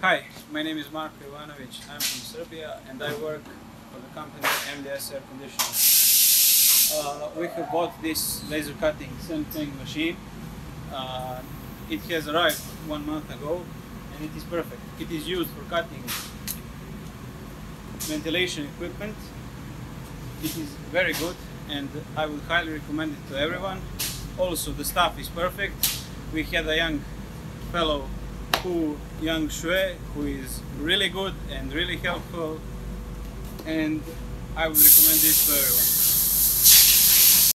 Hi, my name is Marko Ivanović. I'm from Serbia and I work for the company MDS Air Conditioning. We have bought this laser cutting SENFENG machine. It has arrived 1 month ago and it is perfect. It is used for cutting ventilation equipment. It is very good and I would highly recommend it to everyone. Also, the staff is perfect. We had a young fellow, young Shue, who is really good and really helpful, and I would recommend this to everyone.